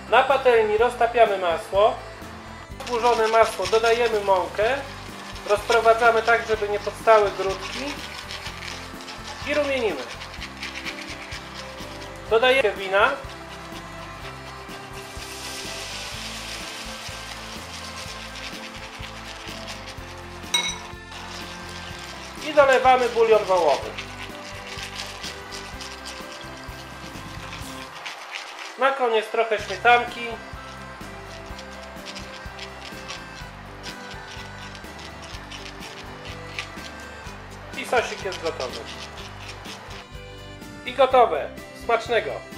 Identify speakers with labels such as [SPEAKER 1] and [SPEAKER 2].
[SPEAKER 1] Na patelni roztapiamy masło. Zburzone masło dodajemy mąkę. Rozprowadzamy tak, żeby nie powstały grudki. I rumienimy. Dodajemy wina. I dolewamy bulion wołowy. Na koniec trochę śmietanki. I sosik jest gotowy. I gotowe. Smacznego!